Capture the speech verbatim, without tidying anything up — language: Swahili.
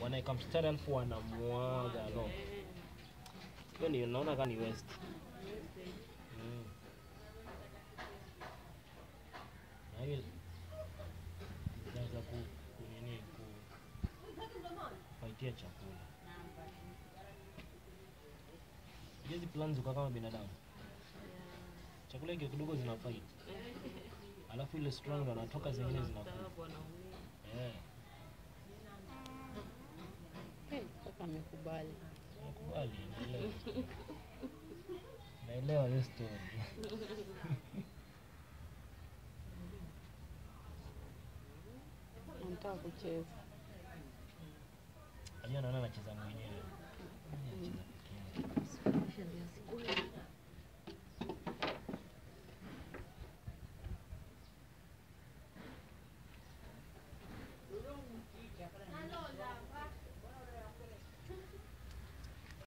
wanaeka mstari alafu wanamwaga no. Hiyo ni unaona kama ni waste. Mm. Na hiyo inaweza ku kunini ku faitia chakula. Hizi plants ziko kama binadamu. Chakula hiki kidogo zina fight. Alafu ile strong wanatoka zingine zinakuwa. Eh. Eh, kaka amekubali. Amekubali, naelewa. Naelewa hiyo story. Nataka kucheza. Ajua naona anacheza mwenyewe.